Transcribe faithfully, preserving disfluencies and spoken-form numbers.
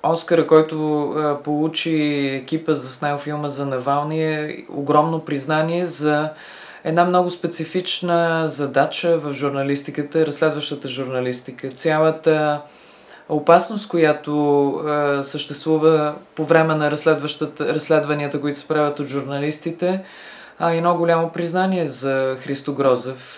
Оскара, който а, получи екипа за снел филма за Навални, е огромно признание за една много специфична задача в журналистиката, разследващата журналистика. Цялата опасност, която а, съществува по време на разследванията, които се правят от журналистите, а и много голямо признание за Христо Грозев.